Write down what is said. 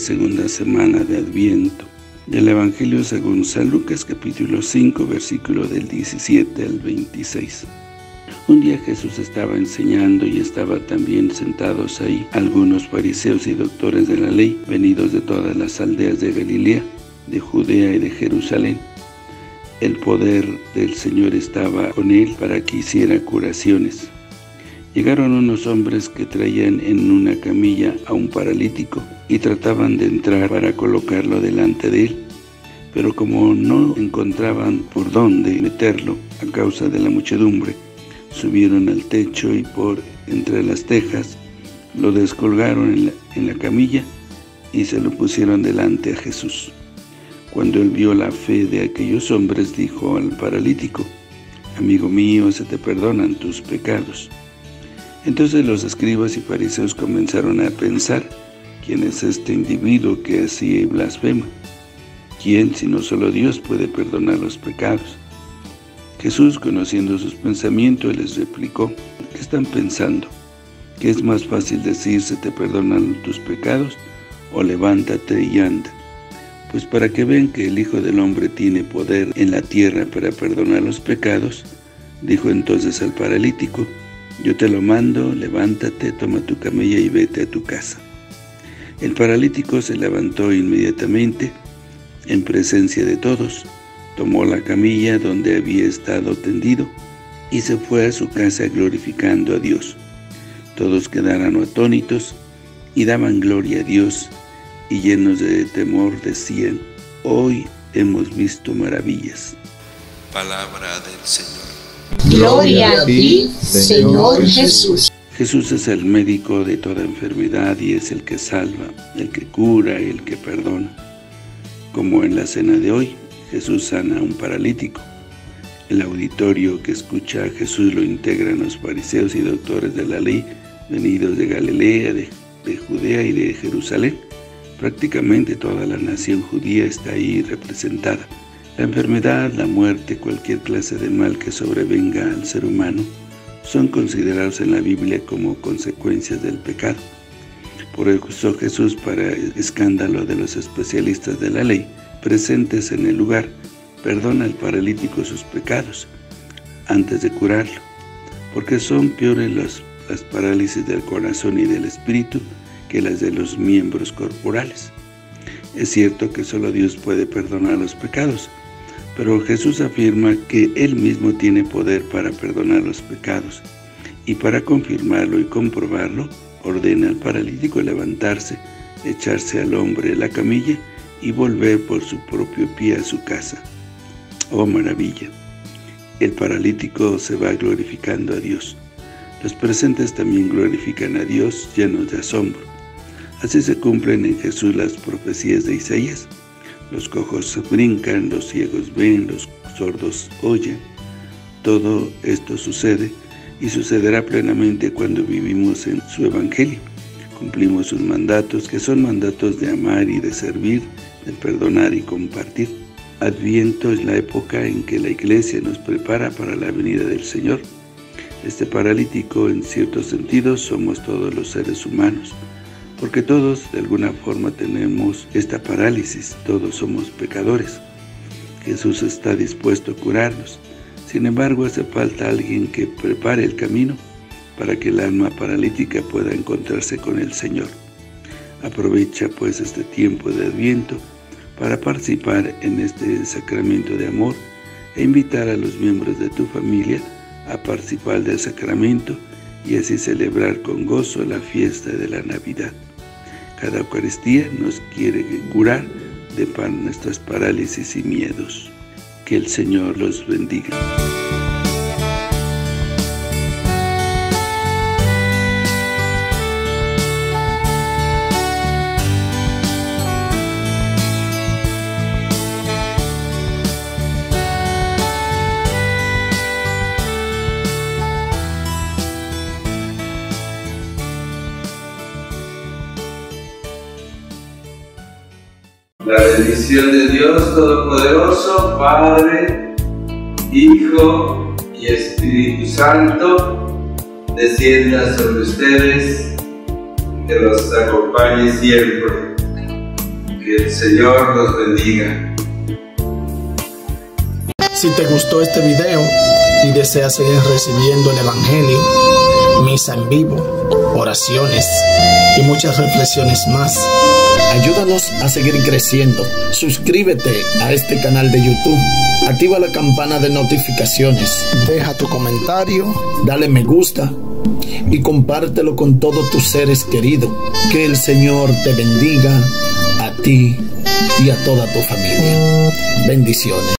segunda semana de Adviento. Del Evangelio según San Lucas, capítulo 5, versículo del 17 al 26. Un día Jesús estaba enseñando y estaban también sentados ahí algunos fariseos y doctores de la ley, venidos de todas las aldeas de Galilea, de Judea y de Jerusalén. El poder del Señor estaba con él para que hiciera curaciones. Llegaron unos hombres que traían en una camilla a un paralítico y trataban de entrar para colocarlo delante de él, pero como no encontraban por dónde meterlo a causa de la muchedumbre, subieron al techo y por entre las tejas lo descolgaron en la camilla y se lo pusieron delante a Jesús. Cuando él vio la fe de aquellos hombres, dijo al paralítico: «Amigo mío, se te perdonan tus pecados». Entonces los escribas y fariseos comenzaron a pensar: ¿quién es este individuo que así blasfema? ¿Quién, sino solo Dios, puede perdonar los pecados? Jesús, conociendo sus pensamientos, les replicó: ¿qué están pensando? ¿Qué es más fácil decir, se te perdonan tus pecados, o levántate y anda? Pues para que vean que el Hijo del Hombre tiene poder en la tierra para perdonar los pecados, dijo entonces al paralítico: yo te lo mando, levántate, toma tu camilla y vete a tu casa. El paralítico se levantó inmediatamente en presencia de todos, tomó la camilla donde había estado tendido y se fue a su casa glorificando a Dios. Todos quedaron atónitos y daban gloria a Dios, y llenos de temor decían: hoy hemos visto maravillas. Palabra del Señor. Gloria a ti, Señor Jesús. Jesús es el médico de toda enfermedad y es el que salva, el que cura, el que perdona. Como en la cena de hoy, Jesús sana a un paralítico. El auditorio que escucha a Jesús lo integran los fariseos y doctores de la ley, venidos de Galilea, de Judea y de Jerusalén. Prácticamente toda la nación judía está ahí representada. La enfermedad, la muerte, cualquier clase de mal que sobrevenga al ser humano, son considerados en la Biblia como consecuencias del pecado. Por eso Jesús, para escándalo de los especialistas de la ley, presentes en el lugar, perdona al paralítico sus pecados, antes de curarlo, porque son peores las parálisis del corazón y del espíritu que las de los miembros corporales. Es cierto que solo Dios puede perdonar los pecados, pero Jesús afirma que Él mismo tiene poder para perdonar los pecados, y para confirmarlo y comprobarlo, ordena al paralítico levantarse, echarse al hombre en la camilla y volver por su propio pie a su casa. ¡Oh maravilla! El paralítico se va glorificando a Dios. Los presentes también glorifican a Dios llenos de asombro. Así se cumplen en Jesús las profecías de Isaías. Los cojos brincan, los ciegos ven, los sordos oyen. Todo esto sucede y sucederá plenamente cuando vivimos en su Evangelio. Cumplimos sus mandatos, que son mandatos de amar y de servir, de perdonar y compartir. Adviento es la época en que la Iglesia nos prepara para la venida del Señor. Este paralítico, en cierto sentido, somos todos los seres humanos, porque todos de alguna forma tenemos esta parálisis, todos somos pecadores. Jesús está dispuesto a curarnos. Sin embargo, hace falta alguien que prepare el camino para que el alma paralítica pueda encontrarse con el Señor. Aprovecha pues este tiempo de Adviento para participar en este sacramento de amor e invitar a los miembros de tu familia a participar del sacramento y así celebrar con gozo la fiesta de la Navidad. Cada Eucaristía nos quiere curar de nuestras parálisis y miedos. Que el Señor los bendiga. La bendición de Dios Todopoderoso, Padre, Hijo y Espíritu Santo, descienda sobre ustedes, que los acompañe siempre. Que el Señor los bendiga. Si te gustó este video y deseas seguir recibiendo el Evangelio, misa en vivo, oraciones y muchas reflexiones más, ayúdanos a seguir creciendo. Suscríbete a este canal de YouTube, activa la campana de notificaciones, deja tu comentario, dale me gusta y compártelo con todos tus seres queridos. Que el Señor te bendiga a ti y a toda tu familia. Bendiciones.